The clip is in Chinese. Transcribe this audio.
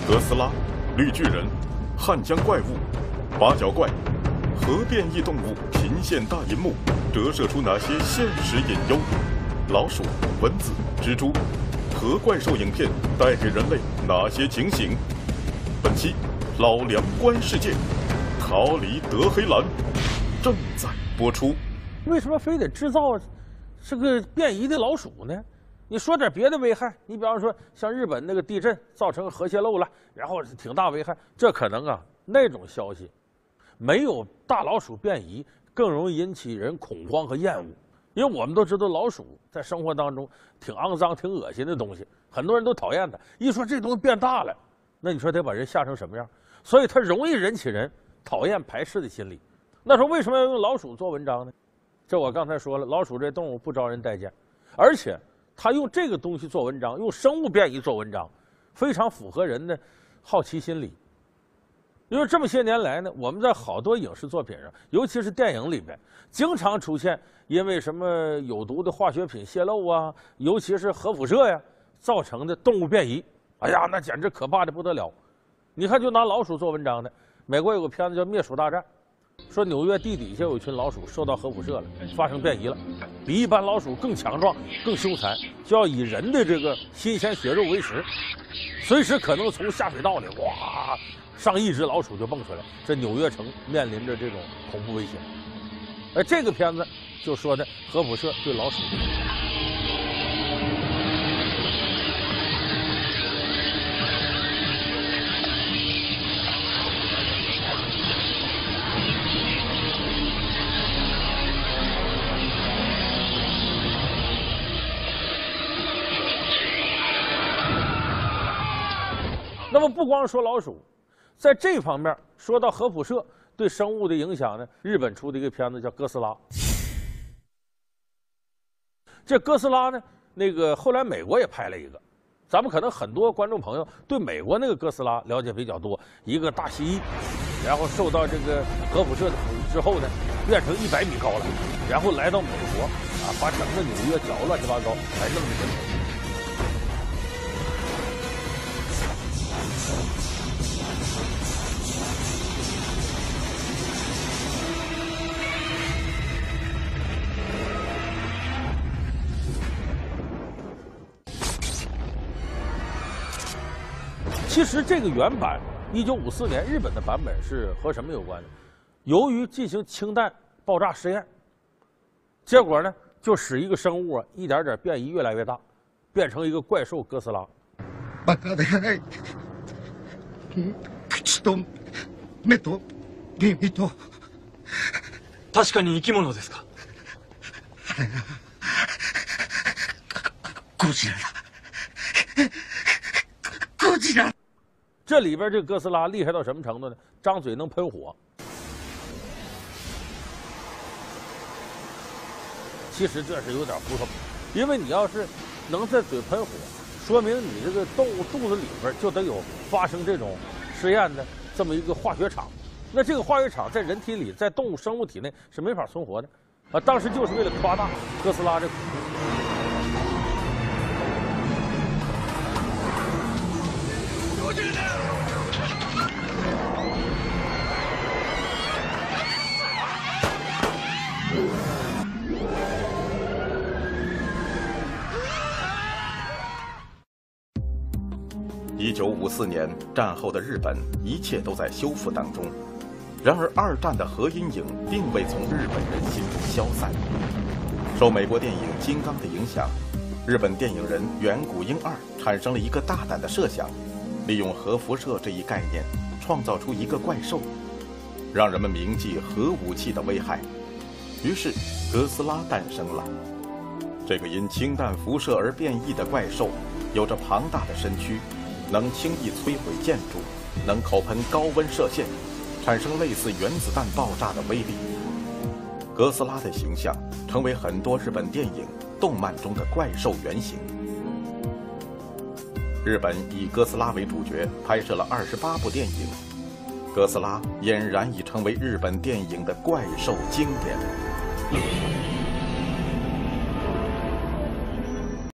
哥斯拉、绿巨人、汉江怪物、八角怪，核变异动物频现大银幕，折射出哪些现实隐忧？老鼠、蚊子、蜘蛛，核怪兽影片带给人类哪些警醒？本期老梁观世界，逃离德黑兰正在播出。 为什么非得制造是个变异的老鼠呢？你说点别的危害，你比方说像日本那个地震造成核泄漏了，然后挺大危害，这可能啊那种消息，没有大老鼠变异更容易引起人恐慌和厌恶。因为我们都知道老鼠在生活当中挺肮脏、挺恶心的东西，很多人都讨厌它。一说这东西变大了，那你说得把人吓成什么样？所以它容易引起人讨厌、排斥的心理。那说为什么要用老鼠做文章呢？这我刚才说了，老鼠这动物不招人待见，而且他用这个东西做文章，用生物变异做文章，非常符合人的好奇心理。因为这么些年来呢，我们在好多影视作品上，尤其是电影里边，经常出现因为什么有毒的化学品泄漏啊，尤其是核辐射呀造成的动物变异。哎呀，那简直可怕的不得了。你看，就拿老鼠做文章的，美国有个片子叫《灭鼠大战》。说纽约地底下有一群老鼠受到核辐射了，发生变异了，比一般老鼠更强壮、更凶残，就要以人的这个新鲜血肉为食，随时可能从下水道里哇上亿只老鼠就蹦出来，这纽约城面临着这种恐怖威胁。而这个片子就说的核辐射对老鼠的影响。那么不光说老鼠，在这方面说到核辐射对生物的影响呢，日本出的一个片子叫《哥斯拉》。这哥斯拉呢，那个后来美国也拍了一个，咱们可能很多观众朋友对美国那个哥斯拉了解比较多，一个大蜥蜴，然后受到这个核辐射的腐蚀之后呢，变成100米高了，然后来到美国啊，把整个纽约搅乱七八糟，才弄的人。其实这个原版1954年日本的版本是和什么有关呢？由于进行氢弹爆炸实验，结果呢就使一个生物啊一点点变异越来越大，变成一个怪兽哥斯拉。 バカでかい口と目と耳と。 確かに生き物ですか？ あれがゴジラだ。ゴジラ。 这里边这个哥斯拉厉害到什么程度呢？张嘴能喷火。其实这是有点胡说，因为你要是能在嘴喷火，说明你这个动物肚子里边就得有发生这种实验的这么一个化学厂。那这个化学厂在人体里，在动物生物体内是没法存活的啊！当时就是为了夸大哥斯拉这恐怖。 1954年，战后的日本一切都在修复当中。然而，二战的核阴影并未从日本人心中消散。受美国电影《金刚》的影响，日本电影人远古英二产生了一个大胆的设想，利用核辐射这一概念，创造出一个怪兽，让人们铭记核武器的危害。于是，哥斯拉诞生了。这个因氢弹辐射而变异的怪兽，有着庞大的身躯，能轻易摧毁建筑，能口喷高温射线，产生类似原子弹爆炸的威力。哥斯拉的形象成为很多日本电影、动漫中的怪兽原型。日本以哥斯拉为主角拍摄了28部电影，哥斯拉俨然已成为日本电影的怪兽经典。